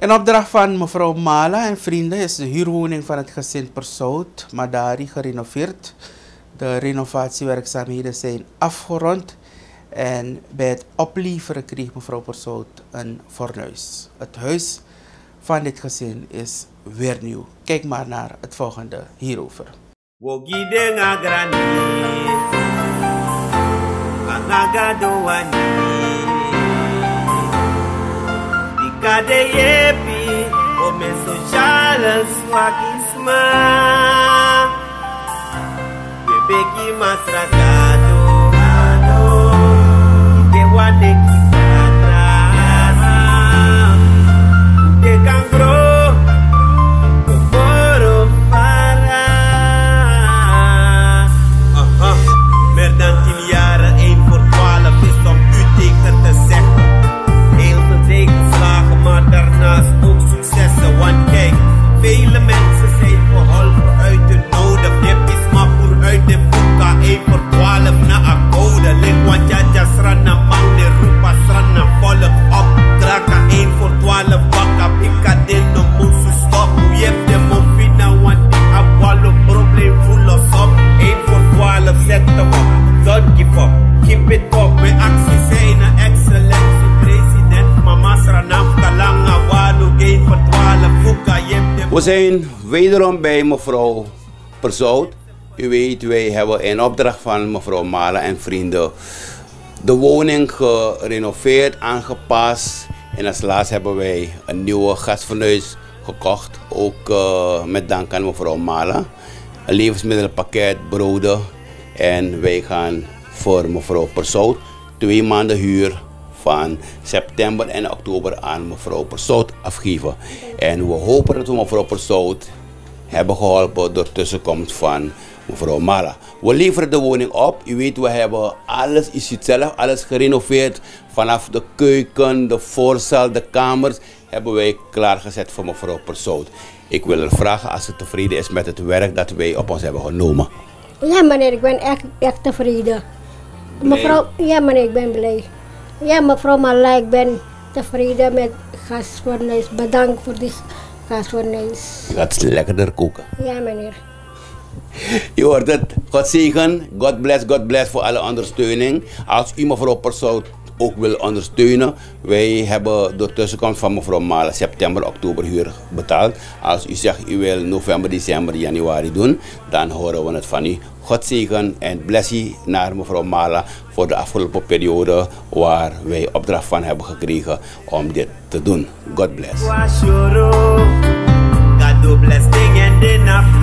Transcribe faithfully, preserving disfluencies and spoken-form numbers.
In opdracht van mevrouw Mala en vrienden is de huurwoning van het gezin Persaud, Madari, gerenoveerd. De renovatiewerkzaamheden zijn afgerond en bij het opleveren kreeg mevrouw Persaud een fornuis. Het huis van dit gezin is weer nieuw. Kijk maar naar het volgende hierover. Kade yepi ome sociales wakisma bebeki masragado ado de wande kipatra de kangro koforo para aha meer dan tien jaren één voor twaalf is om u tegen te zeggen. Heel veel tegenslagen, maar daarnaast ook successen. Want kijk, vele mensen zijn geholpen uit de noden. Dit is maar voor uit de boeka, één voor twaalf na akkoorden. Link want jaja srana, maune rupa srana, volk op. Kraka één voor twaalf, bakka, pika dino, moesu stop. Hoe je hebt de mofina, want die abwalo probleem voel ons op. één voor twaalf, zet hem op, don't give up. Keep it up, we actie zijn een excellentie, president. We zijn wederom bij mevrouw Persaud. U weet, wij hebben in opdracht van mevrouw Mala en vrienden de woning gerenoveerd, aangepast. En als laatst hebben wij een nieuwe gasfornuis gekocht. Ook uh, met dank aan mevrouw Mala. Een levensmiddelenpakket, broden. En wij gaan voor mevrouw Persaud twee maanden huur van september en oktober aan mevrouw Persaud afgeven. En we hopen dat we mevrouw Persaud hebben geholpen door tussenkomst van mevrouw Mala. We leveren de woning op. U weet, we hebben alles, u ziet zelf, alles gerenoveerd. Vanaf de keuken, de voorzaal, de kamers hebben wij klaargezet voor mevrouw Persaud. Ik wil haar vragen als ze tevreden is met het werk dat wij op ons hebben genomen. Ja meneer, ik ben echt, echt tevreden. Mevrouw, ja meneer, ik ben blij. Ja, mevrouw Mala, ik ben tevreden met gasfornuis. Bedankt voor die gasfornuis. Je gaat lekkerder koken. Ja, meneer. Je hoort het. God zegen. God bless, God bless voor alle ondersteuning. Als u mevrouw Persaud ook wil ondersteunen. Wij hebben de tussenkomst van mevrouw Mala september, oktober huur betaald. Als u zegt u wil november, december, januari doen, dan horen we het van u. God zegen en blessie naar mevrouw Mala voor de afgelopen periode waar wij opdracht van hebben gekregen om dit te doen. God bless.